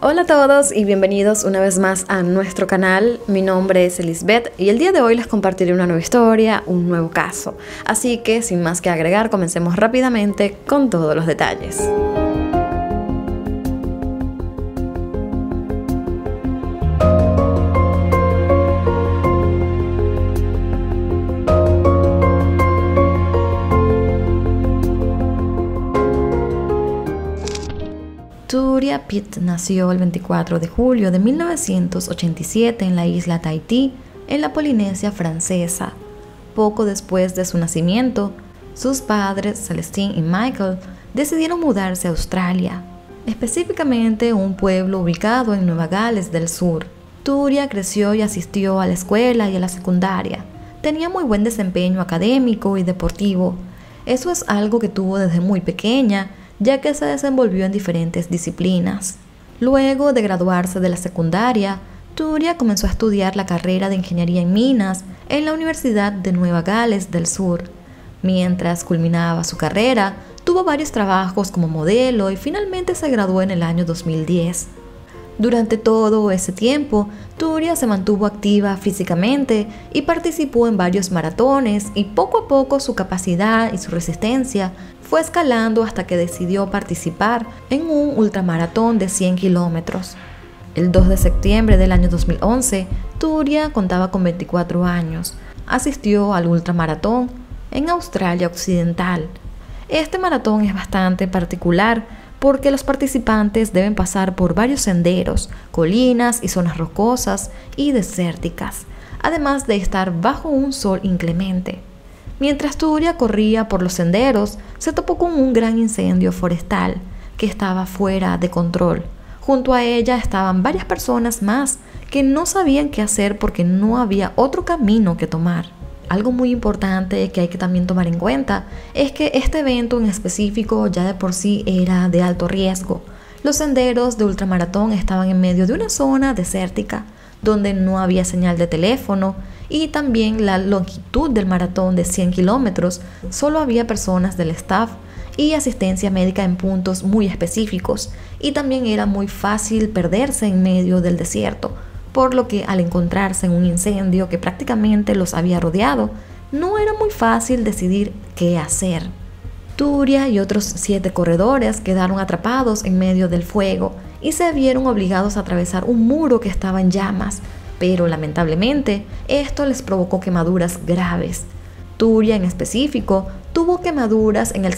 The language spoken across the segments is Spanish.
Hola a todos y bienvenidos una vez más a nuestro canal. Mi nombre es Elizabeth y el día de hoy les compartiré una nueva historia, un nuevo caso. Así que sin más que agregar, comencemos rápidamente con todos los detalles. Turia Pitt nació el 24 de julio de 1987 en la isla Tahití, en la Polinesia Francesa. Poco después de su nacimiento, sus padres, Celestine y Michael, decidieron mudarse a Australia, específicamente un pueblo ubicado en Nueva Gales del Sur. Turia creció y asistió a la escuela y a la secundaria. Tenía muy buen desempeño académico y deportivo. Eso es algo que tuvo desde muy pequeña, ya que se desenvolvió en diferentes disciplinas. Luego de graduarse de la secundaria, Turia comenzó a estudiar la carrera de Ingeniería en Minas en la Universidad de Nueva Gales del Sur. Mientras culminaba su carrera, tuvo varios trabajos como modelo y finalmente se graduó en el año 2010. Durante todo ese tiempo, Turia se mantuvo activa físicamente y participó en varios maratones, y poco a poco su capacidad y su resistencia fue escalando hasta que decidió participar en un ultramaratón de 100 kilómetros. El 2 de septiembre del año 2011, Turia contaba con 24 años. Asistió al ultramaratón en Australia Occidental. Este maratón es bastante particular porque los participantes deben pasar por varios senderos, colinas y zonas rocosas y desérticas, además de estar bajo un sol inclemente. Mientras Turia corría por los senderos, se topó con un gran incendio forestal que estaba fuera de control. Junto a ella estaban varias personas más que no sabían qué hacer porque no había otro camino que tomar. Algo muy importante que hay que también tomar en cuenta es que este evento en específico ya de por sí era de alto riesgo. Los senderos de ultramaratón estaban en medio de una zona desértica donde no había señal de teléfono, y también la longitud del maratón de 100 kilómetros solo había personas del staff y asistencia médica en puntos muy específicos, y también era muy fácil perderse en medio del desierto, por lo que al encontrarse en un incendio que prácticamente los había rodeado, no era muy fácil decidir qué hacer. Turia y otros 7 corredores quedaron atrapados en medio del fuego y se vieron obligados a atravesar un muro que estaba en llamas, pero lamentablemente esto les provocó quemaduras graves. Turia en específico tuvo quemaduras en el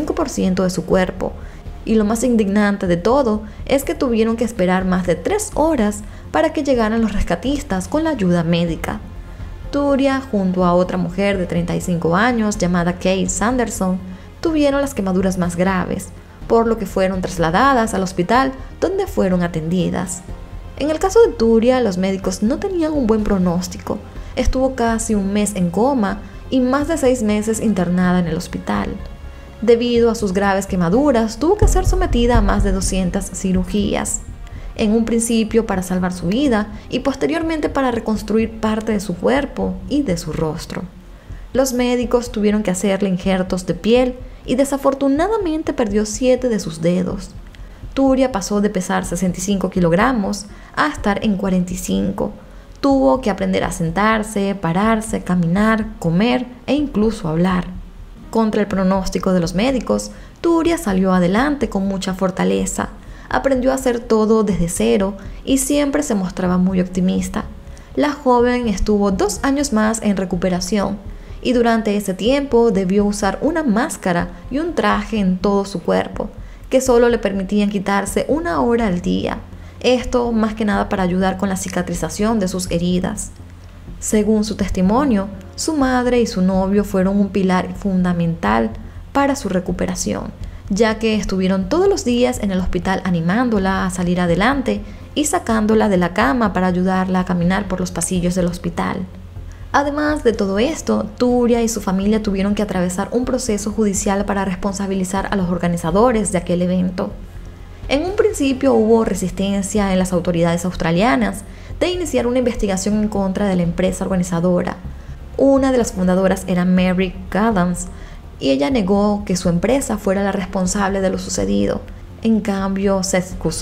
65% de su cuerpo, y lo más indignante de todo es que tuvieron que esperar más de 3 horas para que llegaran los rescatistas con la ayuda médica. Turia, junto a otra mujer de 35 años llamada Kate Sanderson, tuvieron las quemaduras más graves, por lo que fueron trasladadas al hospital donde fueron atendidas. En el caso de Turia, los médicos no tenían un buen pronóstico. Estuvo casi un mes en coma y más de 6 meses internada en el hospital. Debido a sus graves quemaduras, tuvo que ser sometida a más de 200 cirugías. En un principio para salvar su vida y posteriormente para reconstruir parte de su cuerpo y de su rostro. Los médicos tuvieron que hacerle injertos de piel y desafortunadamente perdió 7 de sus dedos. Turia pasó de pesar 65 kilogramos a estar en 45. Tuvo que aprender a sentarse, pararse, caminar, comer e incluso hablar. Contra el pronóstico de los médicos, Turia salió adelante con mucha fortaleza. Aprendió a hacer todo desde cero y siempre se mostraba muy optimista. La joven estuvo 2 años más en recuperación, y durante ese tiempo debió usar una máscara y un traje en todo su cuerpo, que solo le permitían quitarse 1 hora al día. Esto más que nada para ayudar con la cicatrización de sus heridas. Según su testimonio, su madre y su novio fueron un pilar fundamental para su recuperación, ya que estuvieron todos los días en el hospital animándola a salir adelante y sacándola de la cama para ayudarla a caminar por los pasillos del hospital. Además de todo esto, Turia y su familia tuvieron que atravesar un proceso judicial para responsabilizar a los organizadores de aquel evento. En un principio hubo resistencia en las autoridades australianas de iniciar una investigación en contra de la empresa organizadora. Una de las fundadoras era Mary Adams, y ella negó que su empresa fuera la responsable de lo sucedido. En cambio, se excusó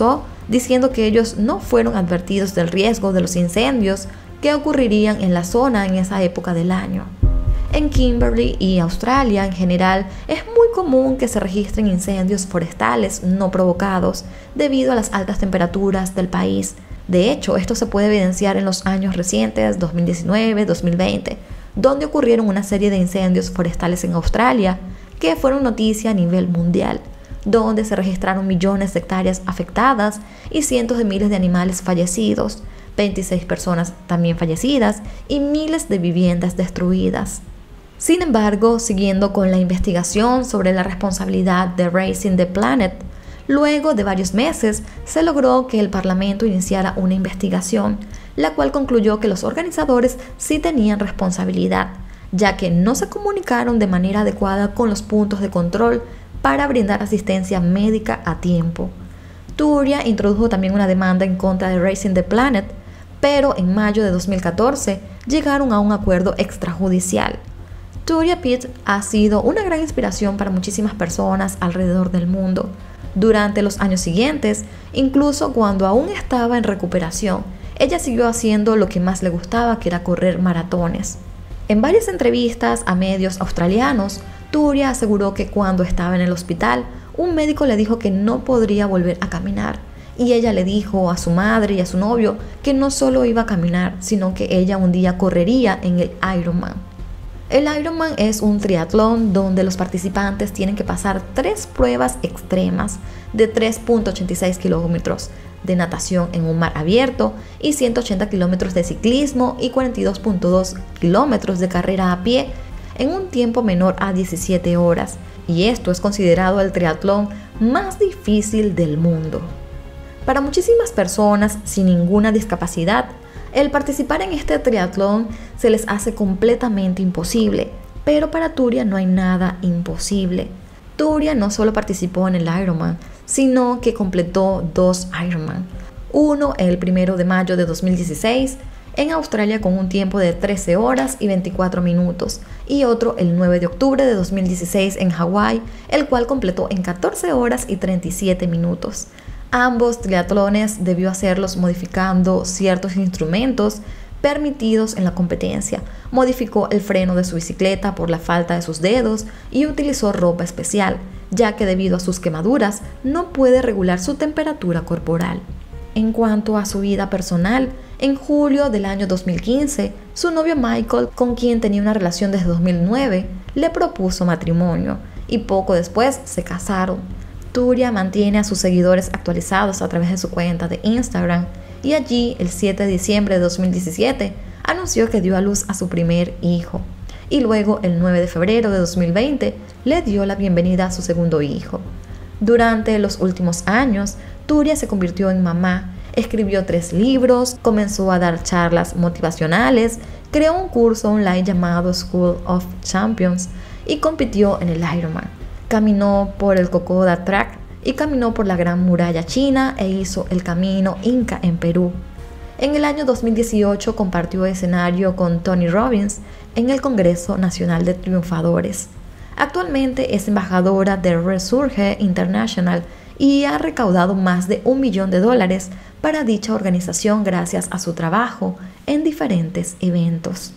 diciendo que ellos no fueron advertidos del riesgo de los incendios que ocurrirían en la zona en esa época del año. En Kimberley y Australia en general es muy común que se registren incendios forestales no provocados debido a las altas temperaturas del país. De hecho, esto se puede evidenciar en los años recientes, 2019, 2020, donde ocurrieron una serie de incendios forestales en Australia que fueron noticia a nivel mundial, donde se registraron millones de hectáreas afectadas y cientos de miles de animales fallecidos, 26 personas también fallecidas y miles de viviendas destruidas. Sin embargo, siguiendo con la investigación sobre la responsabilidad de Racing the Planet, luego de varios meses se logró que el Parlamento iniciara una investigación, la cual concluyó que los organizadores sí tenían responsabilidad, ya que no se comunicaron de manera adecuada con los puntos de control para brindar asistencia médica a tiempo. Turia introdujo también una demanda en contra de Racing the Planet, pero en mayo de 2014 llegaron a un acuerdo extrajudicial. Turia Pitt ha sido una gran inspiración para muchísimas personas alrededor del mundo. Durante los años siguientes, incluso cuando aún estaba en recuperación, ella siguió haciendo lo que más le gustaba, que era correr maratones. En varias entrevistas a medios australianos, Turia aseguró que cuando estaba en el hospital, un médico le dijo que no podría volver a caminar. Y ella le dijo a su madre y a su novio que no solo iba a caminar, sino que ella un día correría en el Ironman. El Ironman es un triatlón donde los participantes tienen que pasar 3 pruebas extremas de 3.86 kilómetros de natación en un mar abierto y 180 kilómetros de ciclismo y 42.2 kilómetros de carrera a pie en un tiempo menor a 17 horas. Y esto es considerado el triatlón más difícil del mundo. Para muchísimas personas sin ninguna discapacidad, el participar en este triatlón se les hace completamente imposible, pero para Turia no hay nada imposible. Turia no solo participó en el Ironman, sino que completó 2 Ironman. Uno el 1 de mayo de 2016 en Australia con un tiempo de 13 horas y 24 minutos y otro el 9 de octubre de 2016 en Hawái, el cual completó en 14 horas y 37 minutos. Ambos triatlones debió hacerlos modificando ciertos instrumentos permitidos en la competencia. Modificó el freno de su bicicleta por la falta de sus dedos y utilizó ropa especial, ya que debido a sus quemaduras no puede regular su temperatura corporal. En cuanto a su vida personal, en julio del año 2015, su novio Michael, con quien tenía una relación desde 2009, le propuso matrimonio y poco después se casaron. Turia mantiene a sus seguidores actualizados a través de su cuenta de Instagram y allí el 7 de diciembre de 2017 anunció que dio a luz a su primer hijo y luego el 9 de febrero de 2020 le dio la bienvenida a su segundo hijo. Durante los últimos años, Turia se convirtió en mamá, escribió 3 libros, comenzó a dar charlas motivacionales, creó un curso online llamado School of Champions y compitió en el Ironman. Caminó por el Kokoda Track y caminó por la Gran Muralla China e hizo el Camino Inca en Perú. En el año 2018 compartió escenario con Tony Robbins en el Congreso Nacional de Triunfadores. Actualmente es embajadora de Resurge International y ha recaudado más de $1 millón para dicha organización gracias a su trabajo en diferentes eventos.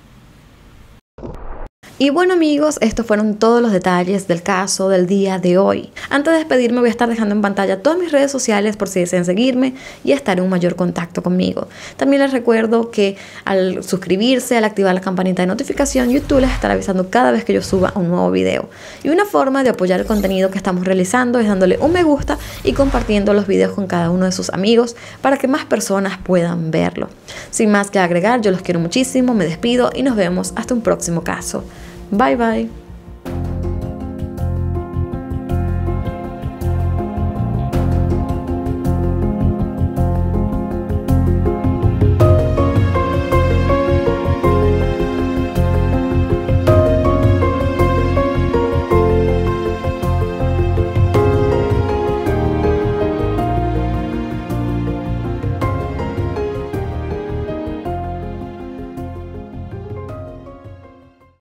Y bueno amigos, estos fueron todos los detalles del caso del día de hoy. Antes de despedirme voy a estar dejando en pantalla todas mis redes sociales por si desean seguirme y estar en un mayor contacto conmigo. También les recuerdo que al suscribirse, al activar la campanita de notificación, YouTube les estará avisando cada vez que yo suba un nuevo video. Y una forma de apoyar el contenido que estamos realizando es dándole un me gusta y compartiendo los videos con cada uno de sus amigos para que más personas puedan verlo. Sin más que agregar, yo los quiero muchísimo, me despido y nos vemos hasta un próximo caso. Bye bye.